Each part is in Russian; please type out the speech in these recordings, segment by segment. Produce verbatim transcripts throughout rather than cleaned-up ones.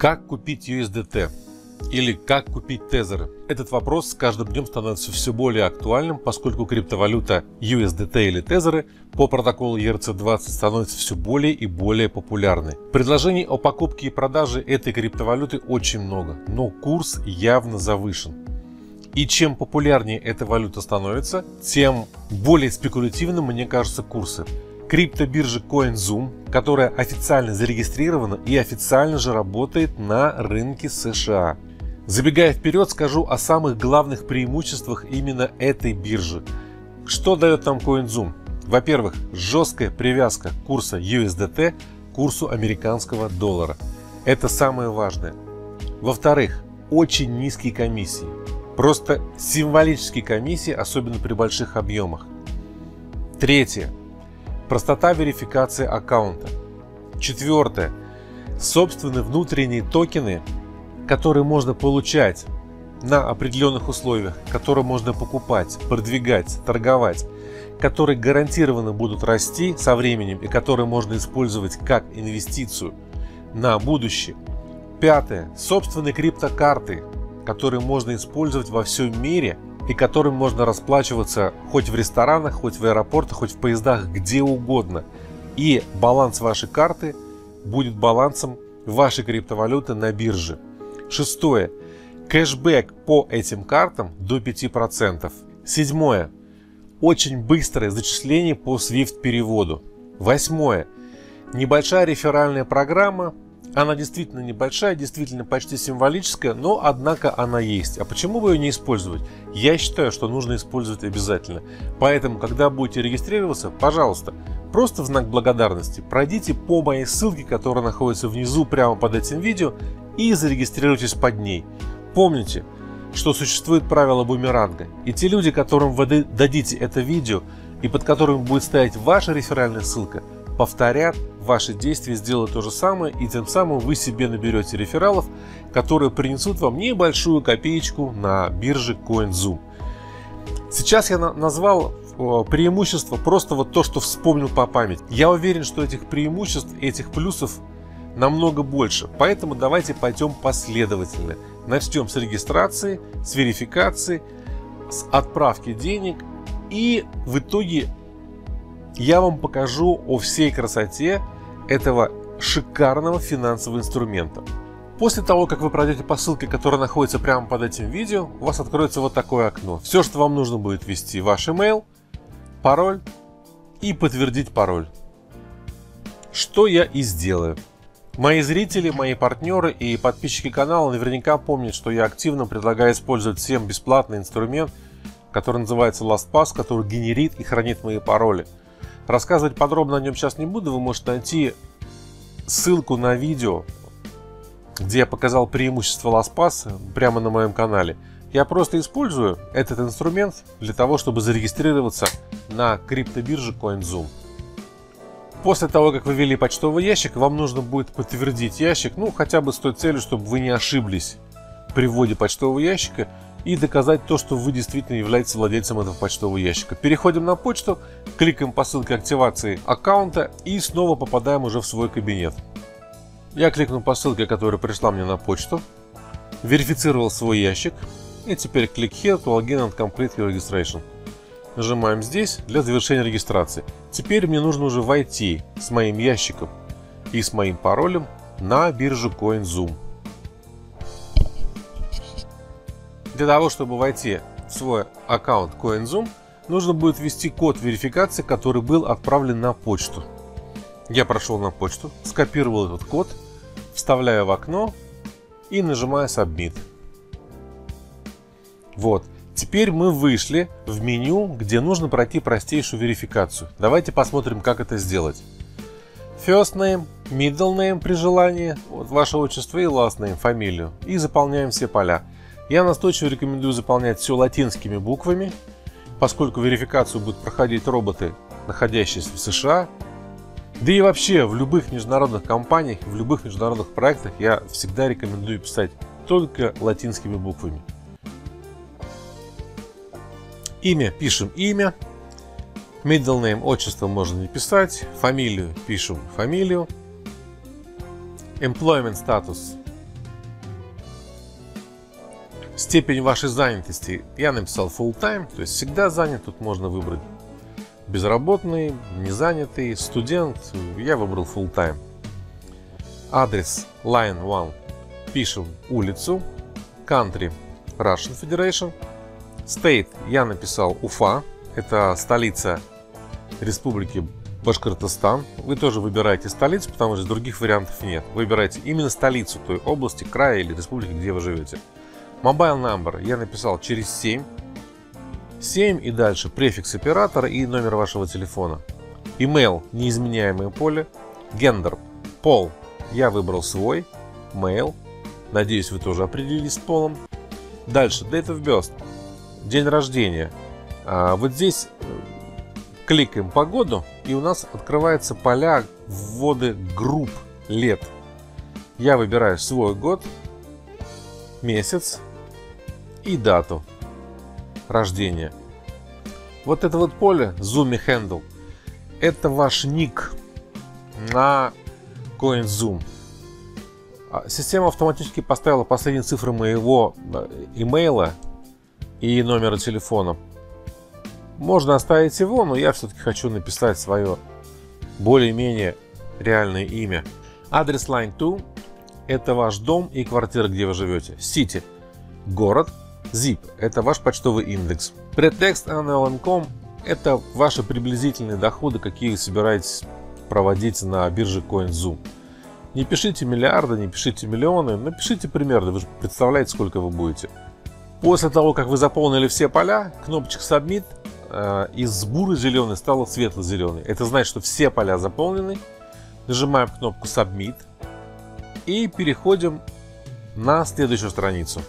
Как купить ю эс ди ти или как купить тезеры? Этот вопрос с каждым днем становится все более актуальным, поскольку криптовалюта ю эс ди ти или тезеры по протоколу и эр си двадцать становится все более и более популярной. Предложений о покупке и продаже этой криптовалюты очень много, но курс явно завышен. И чем популярнее эта валюта становится, тем более спекулятивным, мне кажется, курсы. Криптобиржа CoinZoom, которая официально зарегистрирована и официально же работает на рынке США. Забегая вперед, скажу о самых главных преимуществах именно этой биржи. Что дает нам CoinZoom? Во-первых, жесткая привязка курса ю эс ди ти к курсу американского доллара. Это самое важное. Во-вторых, очень низкие комиссии. Просто символические комиссии, особенно при больших объемах. Третье. Простота верификации аккаунта. Четвертое. Собственные внутренние токены, которые можно получать на определенных условиях, которые можно покупать, продвигать, торговать, которые гарантированно будут расти со временем и которые можно использовать как инвестицию на будущее. Пятое. Собственные криптокарты, которые можно использовать во всем мире и которым можно расплачиваться хоть в ресторанах, хоть в аэропортах, хоть в поездах, где угодно. И баланс вашей карты будет балансом вашей криптовалюты на бирже. Шестое. Кэшбэк по этим картам до пяти процентов. Седьмое. Очень быстрое зачисление по свифт переводу. Восьмое. Небольшая реферальная программа. Она действительно небольшая, действительно почти символическая, но однако она есть. А почему бы ее не использовать? Я считаю, что нужно использовать обязательно. Поэтому, когда будете регистрироваться, пожалуйста, просто в знак благодарности пройдите по моей ссылке, которая находится внизу прямо под этим видео, и зарегистрируйтесь под ней. Помните, что существует правило бумеранга. И те люди, которым вы дадите это видео и под которым будет стоять ваша реферальная ссылка, повторят ваши действия, сделают то же самое, и тем самым вы себе наберете рефералов, которые принесут вам небольшую копеечку на бирже CoinZoom. Сейчас я назвал преимущества просто вот то, что вспомнил по памяти. Я уверен, что этих преимуществ, этих плюсов намного больше, поэтому давайте пойдем последовательно. Начнем с регистрации, с верификации, с отправки денег, и в итоге я вам покажу о всей красоте этого шикарного финансового инструмента. После того, как вы пройдете по ссылке, которая находится прямо под этим видео, у вас откроется вот такое окно. Все, что вам нужно будет ввести: ваш email, пароль и подтвердить пароль. Что я и сделаю. Мои зрители, мои партнеры и подписчики канала наверняка помнят, что я активно предлагаю использовать всем бесплатный инструмент, который называется LastPass, который генерит и хранит мои пароли. Рассказывать подробно о нем сейчас не буду, вы можете найти ссылку на видео, где я показал преимущество LastPass прямо на моем канале. Я просто использую этот инструмент для того, чтобы зарегистрироваться на криптобирже CoinZoom. После того, как вы ввели почтовый ящик, вам нужно будет подтвердить ящик, ну хотя бы с той целью, чтобы вы не ошиблись при вводе почтового ящика, и доказать то, что вы действительно являетесь владельцем этого почтового ящика. Переходим на почту, кликаем по ссылке активации аккаунта и снова попадаем уже в свой кабинет. Я кликнул по ссылке, которая пришла мне на почту, верифицировал свой ящик, и теперь click here to login and complete your registration. Нажимаем здесь для завершения регистрации. Теперь мне нужно уже войти с моим ящиком и с моим паролем на биржу CoinZoom. Для того, чтобы войти в свой аккаунт CoinZoom, нужно будет ввести код верификации, который был отправлен на почту. Я прошел на почту, скопировал этот код, вставляю в окно и нажимаю Submit. Вот. Теперь мы вышли в меню, где нужно пройти простейшую верификацию. Давайте посмотрим, как это сделать. First name, middle name при желании, вот ваше отчество, и last name, фамилию. И заполняем все поля. Я настойчиво рекомендую заполнять все латинскими буквами, поскольку верификацию будут проходить роботы, находящиеся в США. Да и вообще в любых международных компаниях, в любых международных проектах я всегда рекомендую писать только латинскими буквами. Имя пишем имя, middle name, отчество можно не писать, фамилию пишем фамилию, employment status Степень вашей занятости я написал full time, то есть всегда занят. Тут можно выбрать безработный, незанятый, студент. Я выбрал full time. Адрес line один. Пишем улицу. Country Russian Federation. State я написал Уфа. Это столица Республики Башкортостан. Вы тоже выбираете столицу, потому что других вариантов нет. Выбирайте именно столицу той области, края или республики, где вы живете. Mobile number я написал через семь. семь и дальше префикс оператора и номер вашего телефона. Email неизменяемое поле. Gender пол я выбрал свой. Male. Надеюсь, вы тоже определились с полом. Дальше date of birth. День рождения. А вот здесь кликаем по году, и у нас открываются поля ввода групп лет. Я выбираю свой год, месяц и дату рождения. Вот это вот поле Zoom Handle — это ваш ник на CoinZoom. Система автоматически поставила последние цифры моего имейла и номера телефона. Можно оставить его, но я все-таки хочу написать свое более-менее реальное имя. Адрес line два — это ваш дом и квартира, где вы живете. City — город. Zip — это ваш почтовый индекс. Претекст annual income — это ваши приблизительные доходы, какие вы собираетесь проводить на бирже CoinZoom. Не пишите миллиарды, не пишите миллионы, но пишите примерно, вы же представляете, сколько вы будете. После того, как вы заполнили все поля, кнопочка Submit э, из буро-зеленой стала светло-зеленой. Это значит, что все поля заполнены. Нажимаем кнопку Submit и переходим на следующую страницу.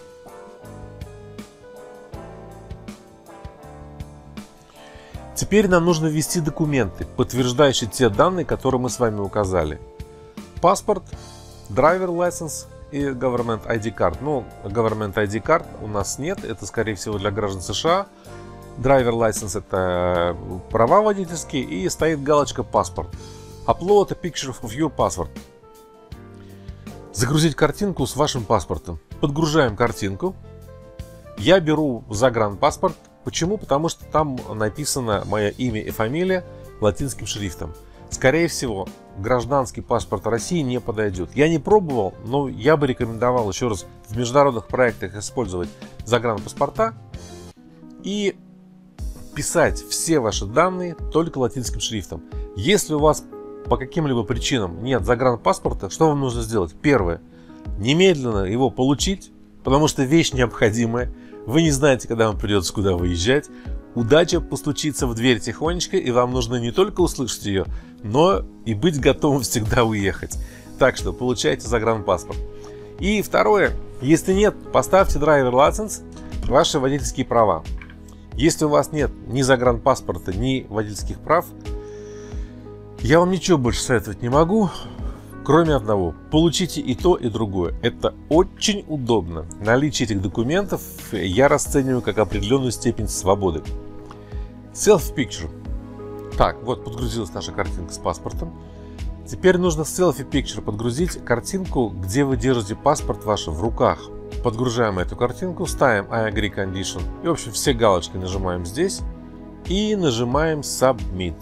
Теперь нам нужно ввести документы, подтверждающие те данные, которые мы с вами указали. Паспорт, driver license и government ай ди card. Ну, government ай ди card у нас нет, это скорее всего для граждан США. Driver license — это права водительские, и стоит галочка паспорт. Upload a picture of your passport. Загрузить картинку с вашим паспортом. Подгружаем картинку. Я беру загранпаспорт. Почему? Потому что там написано мое имя и фамилия латинским шрифтом. Скорее всего, гражданский паспорт России не подойдет. Я не пробовал, но я бы рекомендовал еще раз в международных проектах использовать загранпаспорта и писать все ваши данные только латинским шрифтом. Если у вас по каким-либо причинам нет загранпаспорта, что вам нужно сделать? Первое. Немедленно его получить, потому что вещь необходимая. Вы не знаете, когда вам придется куда выезжать. Удача постучится в дверь тихонечко, и вам нужно не только услышать ее, но и быть готовым всегда уехать. Так что получайте загранпаспорт. И второе. Если нет, поставьте driver license, ваши водительские права. Если у вас нет ни загранпаспорта, ни водительских прав, я вам ничего больше советовать не могу, кроме одного. Получите и то, и другое. Это очень удобно. Наличие этих документов я расцениваю как определенную степень свободы. Selfie-picture. Так, вот подгрузилась наша картинка с паспортом. Теперь нужно в selfie-picture подгрузить картинку, где вы держите паспорт ваш в руках. Подгружаем эту картинку, ставим I agree condition. И, в общем, все галочки нажимаем здесь. И нажимаем Submit.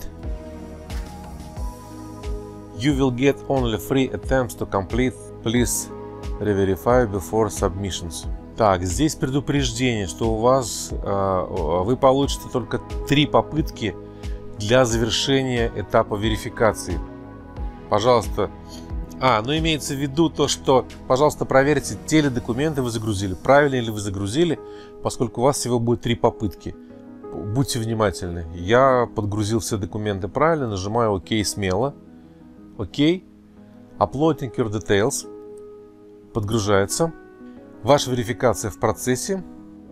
You will get only three attempts to complete. Please re-verify before submissions. Так, здесь предупреждение, что у вас э, вы получите только три попытки для завершения этапа верификации. Пожалуйста. А, ну имеется в виду то, что, пожалуйста, проверьте, те ли документы вы загрузили, правильно ли вы загрузили, поскольку у вас всего будет три попытки. Будьте внимательны. Я подгрузил все документы правильно, нажимаю ОК смело. ОК. Uploading your details. Подгружается. Ваша верификация в процессе.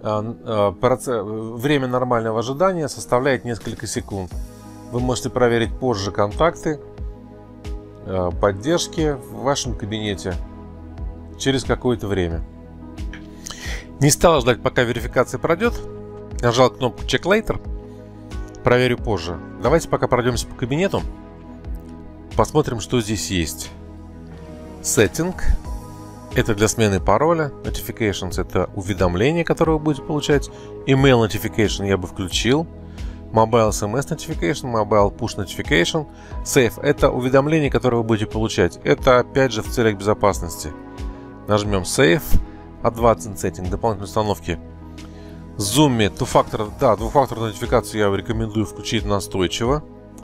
Время нормального ожидания составляет несколько секунд. Вы можете проверить позже контакты поддержки в вашем кабинете через какое-то время. Не стал ждать, пока верификация пройдет. Нажал кнопку Check Later. Проверю позже. Давайте пока пройдемся по кабинету. Посмотрим, что здесь есть. Setting. Это для смены пароля. Notifications — это уведомления, которые вы будете получать. Email Notification я бы включил. Mobile эс эм эс Notification, Mobile Push Notification. Save — это уведомления, которые вы будете получать. Это опять же в целях безопасности. Нажмем Save. Advanced Setting, дополнительные установки. Zoom, two-factor, да, двухфакторную нотификацию я рекомендую включить настойчиво.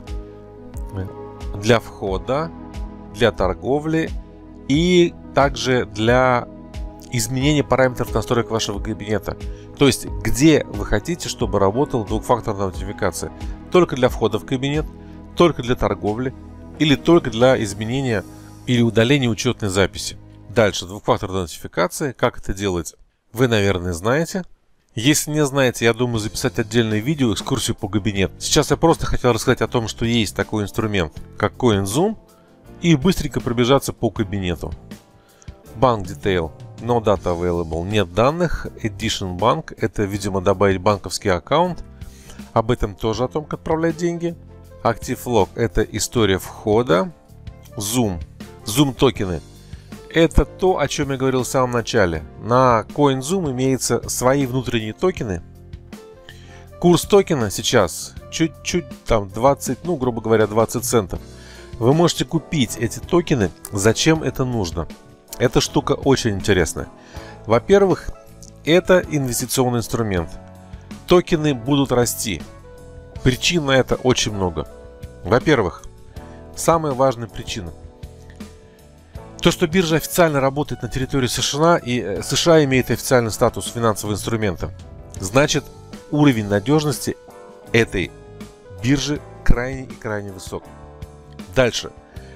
Для входа, для торговли и также для изменения параметров настроек вашего кабинета. То есть, где вы хотите, чтобы работала двухфакторная нотификация. Только для входа в кабинет, только для торговли или только для изменения или удаления учетной записи. Дальше, двухфакторная нотификация. Как это делать, вы, наверное, знаете. Если не знаете, я думаю записать отдельное видео, экскурсию по кабинету. Сейчас я просто хотел рассказать о том, что есть такой инструмент, как CoinZoom, и быстренько пробежаться по кабинету. Bank Detail. No data available. Нет данных. Addition Bank. Это, видимо, добавить банковский аккаунт. Об этом тоже, о том, как отправлять деньги. Active Log. Это история входа. Zoom. Zoom токены. Это то, о чем я говорил в самом начале. На CoinZoom имеются свои внутренние токены. Курс токена сейчас чуть-чуть, там двадцать, ну, грубо говоря, двадцать центов. Вы можете купить эти токены. Зачем это нужно? Эта штука очень интересная. Во-первых, это инвестиционный инструмент. Токены будут расти. Причин на это очень много. Во-первых, самая важная причина. То, что биржа официально работает на территории США, и США имеет официальный статус финансового инструмента, значит, уровень надежности этой биржи крайне и крайне высок. Дальше.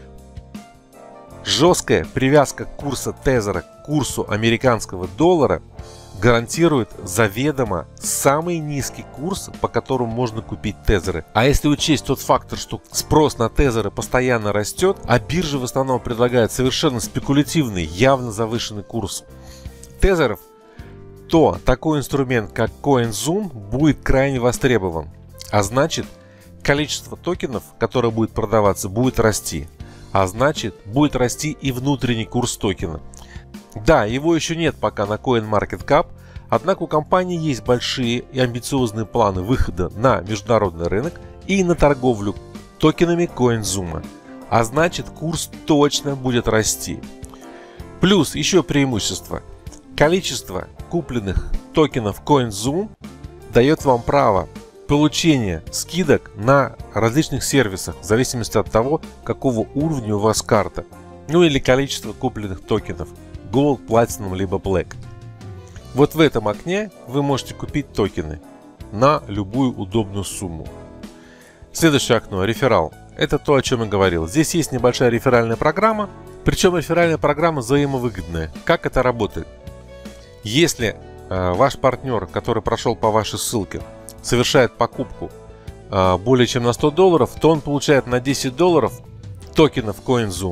Жесткая привязка курса тезера к курсу американского доллара гарантирует заведомо самый низкий курс, по которому можно купить тезеры. А если учесть тот фактор, что спрос на тезеры постоянно растет, а биржа в основном предлагает совершенно спекулятивный, явно завышенный курс тезеров, то такой инструмент, как CoinZoom, будет крайне востребован. А значит, количество токенов, которое будет продаваться, будет расти. А значит, будет расти и внутренний курс токена. Да, его еще нет пока на CoinMarketCap, однако у компании есть большие и амбициозные планы выхода на международный рынок и на торговлю токенами CoinZoom. А значит, курс точно будет расти. Плюс еще преимущество. Количество купленных токенов CoinZoom дает вам право получения скидок на различных сервисах в зависимости от того, какого уровня у вас карта. Ну или количество купленных токенов. Gold, Platinum, либо Black. Вот в этом окне вы можете купить токены на любую удобную сумму. Следующее окно, реферал. Это то, о чем я говорил. Здесь есть небольшая реферальная программа, причем реферальная программа взаимовыгодная. Как это работает? Если э, ваш партнер, который прошел по вашей ссылке, совершает покупку э, более чем на сто долларов, то он получает на десять долларов токенов CoinZoom.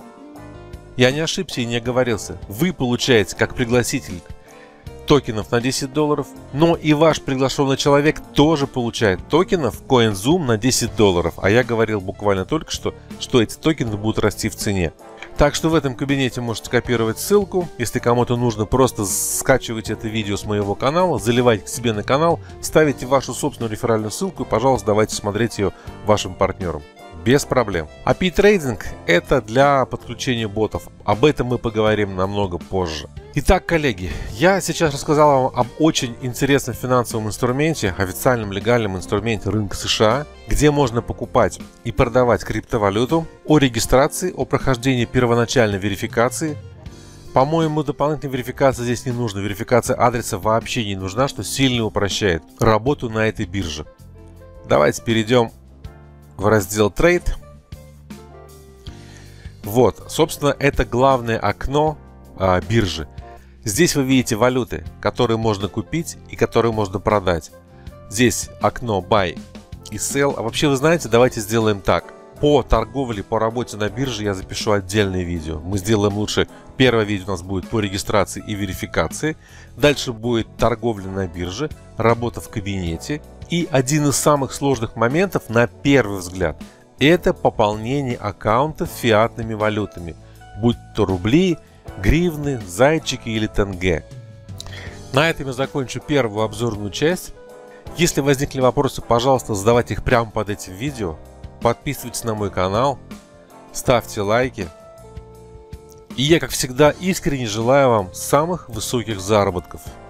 Я не ошибся и не оговорился. Вы получаете как пригласитель токенов на десять долларов, но и ваш приглашенный человек тоже получает токенов CoinZoom на десять долларов. А я говорил буквально только что, что эти токены будут расти в цене. Так что в этом кабинете можете копировать ссылку. Если кому-то нужно, просто скачивайте это видео с моего канала, заливайте к себе на канал, ставите вашу собственную реферальную ссылку и, пожалуйста, давайте смотреть ее вашим партнерам. Без проблем. эй пи ай-трейдинг – это для подключения ботов. Об этом мы поговорим намного позже. Итак, коллеги, я сейчас рассказал вам об очень интересном финансовом инструменте, официальном легальном инструменте рынка США, где можно покупать и продавать криптовалюту, о регистрации, о прохождении первоначальной верификации. По-моему, дополнительной верификации здесь не нужно. Верификация адреса вообще не нужна, что сильно упрощает работу на этой бирже. Давайте перейдем в раздел Trade. Вот, собственно, это главное окно а, биржи. Здесь вы видите валюты, которые можно купить и которые можно продать. Здесь окно Buy и Sell. А вообще, вы знаете, давайте сделаем так. По торговле, по работе на бирже я запишу отдельное видео. Мы сделаем лучше. Первое видео у нас будет по регистрации и верификации. Дальше будет торговля на бирже, работа в кабинете. И один из самых сложных моментов, на первый взгляд, это пополнение аккаунтов фиатными валютами. Будь то рубли, гривны, зайчики или тенге. На этом я закончу первую обзорную часть. Если возникли вопросы, пожалуйста, задавайте их прямо под этим видео. Подписывайтесь на мой канал, ставьте лайки. И я, как всегда, искренне желаю вам самых высоких заработков.